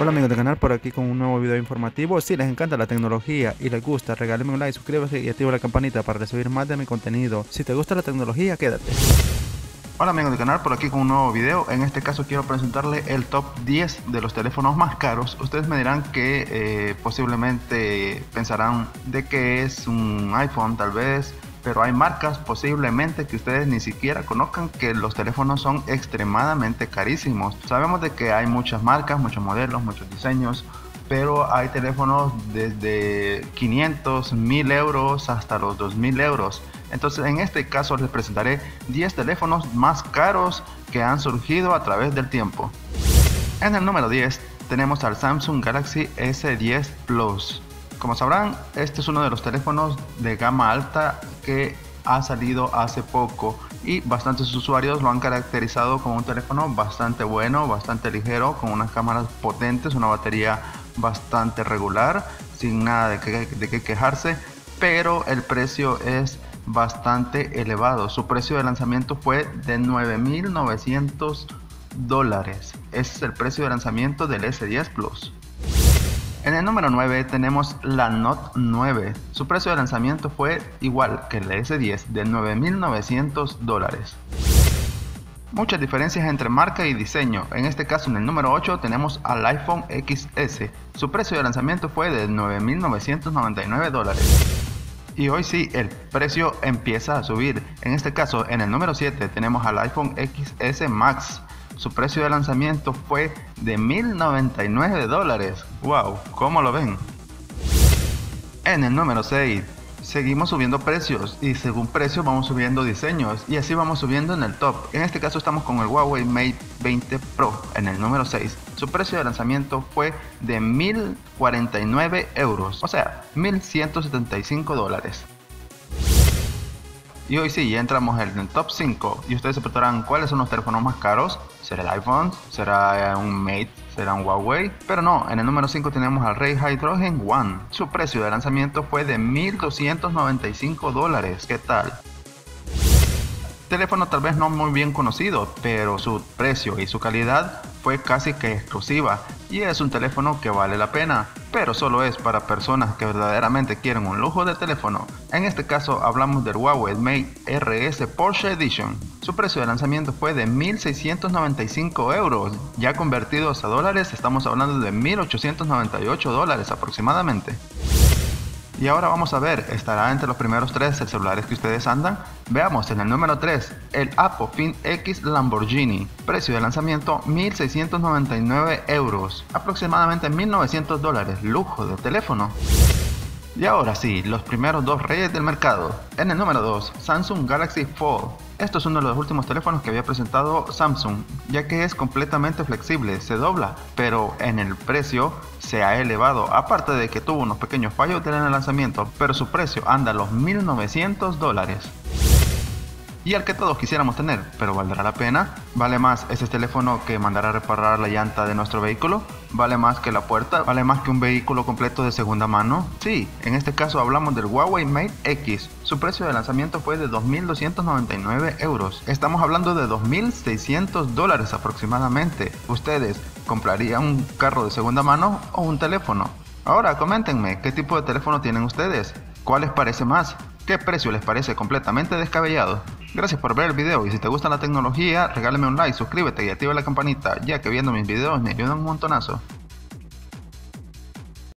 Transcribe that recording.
Hola amigos del canal, por aquí con un nuevo video informativo. Si les encanta la tecnología y les gusta, regálenme un like, suscríbase y activa la campanita para recibir más de mi contenido. Si te gusta la tecnología, quédate. Hola amigos del canal, por aquí con un nuevo video. En este caso quiero presentarle el top 10 de los teléfonos más caros. Ustedes me dirán que posiblemente pensarán de que es un iPhone tal vez, pero hay marcas posiblemente que ustedes ni siquiera conozcan, que los teléfonos son extremadamente carísimos. Sabemos de que hay muchas marcas, muchos modelos, muchos diseños, pero hay teléfonos desde 500, 1000 euros hasta los 2000 euros. Entonces en este caso les presentaré 10 teléfonos más caros que han surgido a través del tiempo. En el número 10 tenemos al Samsung Galaxy S10 Plus. Como sabrán, este es uno de los teléfonos de gama alta que ha salido hace poco y bastantes usuarios lo han caracterizado como un teléfono bastante bueno, bastante ligero, con unas cámaras potentes, una batería bastante regular, sin nada de qué quejarse, pero el precio es bastante elevado. Su precio de lanzamiento fue de $9.900. Ese es el precio de lanzamiento del S10 Plus. En el número 9 tenemos la Note 9. Su precio de lanzamiento fue igual que el S10, de $9.900. Muchas diferencias entre marca y diseño. En este caso, en el número 8 tenemos al iPhone XS. Su precio de lanzamiento fue de $9.999. Y hoy sí, el precio empieza a subir. En este caso, en el número 7 tenemos al iPhone XS Max. Su precio de lanzamiento fue de $1.099. ¡Wow! ¿Cómo lo ven? En el número 6 seguimos subiendo precios y según precios vamos subiendo diseños y así vamos subiendo en el top. En este caso estamos con el Huawei Mate 20 Pro en el número 6. Su precio de lanzamiento fue de €1.049, o sea, $1.175. Y hoy sí, ya entramos en el top 5 y ustedes se preguntarán cuáles son los teléfonos más caros. ¿Será el iPhone? ¿Será un Mate? ¿Será un Huawei? Pero no, en el número 5 tenemos al Ray Hydrogen One. Su precio de lanzamiento fue de $1.295. ¿Qué tal? Teléfono tal vez no muy bien conocido, pero su precio y su calidad fue casi que exclusiva y es un teléfono que vale la pena, pero solo es para personas que verdaderamente quieren un lujo de teléfono. En este caso hablamos del Huawei Mate RS Porsche Edition. Su precio de lanzamiento fue de €1.695, ya convertidos a dólares estamos hablando de $1.898 aproximadamente. Y ahora vamos a ver, ¿estará entre los primeros 3 el celulares que ustedes andan? Veamos en el número 3, el Apofin X Lamborghini. Precio de lanzamiento €1.699, aproximadamente $1.900, lujo de teléfono. Y ahora sí, los primeros 2 reyes del mercado. En el número 2, Samsung Galaxy Fold. Esto es uno de los últimos teléfonos que había presentado Samsung, ya que es completamente flexible, se dobla, pero en el precio se ha elevado, aparte de que tuvo unos pequeños fallos en el lanzamiento, pero su precio anda a los $1.900. Y el que todos quisiéramos tener, pero ¿valdrá la pena? ¿Vale más ese teléfono que mandar a reparar la llanta de nuestro vehículo? ¿Vale más que la puerta? ¿Vale más que un vehículo completo de segunda mano? Sí, en este caso hablamos del Huawei Mate X. Su precio de lanzamiento fue de €2.299. Estamos hablando de $2.600 aproximadamente. ¿Ustedes comprarían un carro de segunda mano o un teléfono? Ahora coméntenme, ¿qué tipo de teléfono tienen ustedes? ¿Cuál les parece más? ¿Qué precio les parece completamente descabellado? Gracias por ver el video y si te gusta la tecnología, regálame un like, suscríbete y activa la campanita, ya que viendo mis videos me ayudan un montonazo.